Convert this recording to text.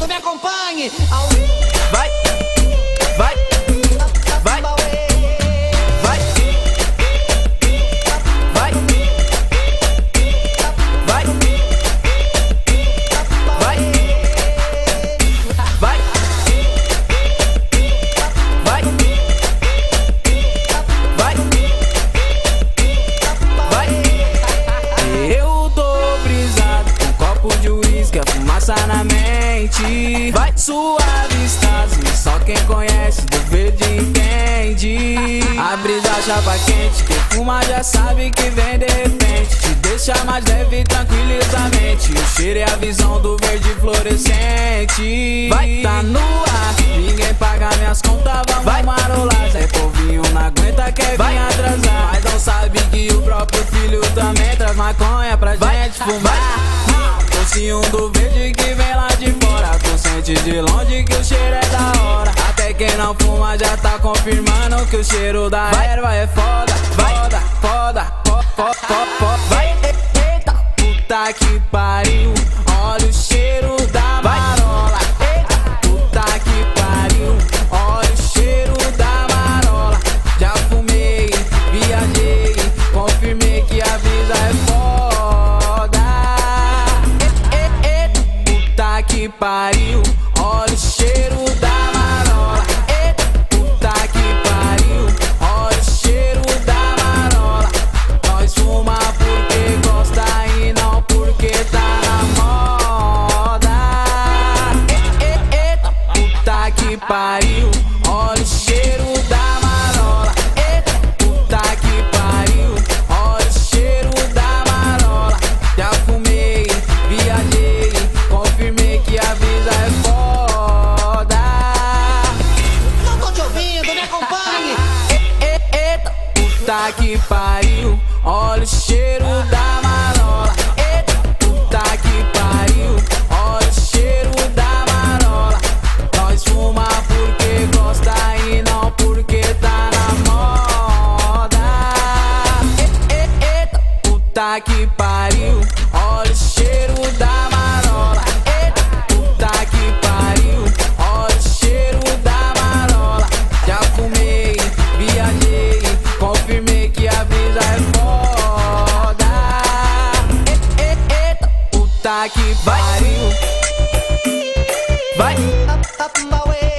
ouvindo, me acompanhe. Vai, vai, vai, vai, vai, vai, vai, vai, vai, vai. Eu tô brisado com um copo de uísque, a fumaça na mente. Vai, suave estase, só quem conhece do verde entende. A brisa chapa quente, quem fuma já sabe que vem de repente. Te deixa mais leve tranquilizamente. O cheiro é a visão do verde fluorescente. Vai, tá no ar, ninguém paga minhas contas, vamos marolar. Zé Povinho não aguenta, quer vir atrasar. Mas não sabe que o próprio filho também traz maconha pra gente fumar. Docinho do verde que vem lá de fora. Tu sente de longe que o cheiro é da hora. Até quem não fuma já tá confirmando que o cheiro da erva é foda. Foda, foda, foda, foda. Vai, eita, puta que pariu. Olha o cheiro da marola. Eita, puta que pariu. Olha o cheiro da marola. Já fumei, viajei, confirmei que a brisa é foda. Puta que pariu, olha o cheiro da marola. Eita, puta que pariu, olha o cheiro da marola. Nós fuma porque gosta e não porque tá na moda. Eita, puta que pariu, olha o cheiro da marola. Eita, puta que pariu, olha o cheiro da marola. Já fumei, viajei, confirmei que a brisa é foda. Não tô te ouvindo, me acompanhe. Eita, puta que pariu, olha o cheiro da marola. Eita, puta que pariu, olha o cheiro da marola. Nós fuma porque gosta e não porque tá na moda. Eita, puta que pariu, olha o cheiro da marola. Eita, puta que pariu, olha o cheiro da marola. Já fumei, viajei, confirmei que a brisa é foda. Eita, puta que pariu. Vai, Up my way.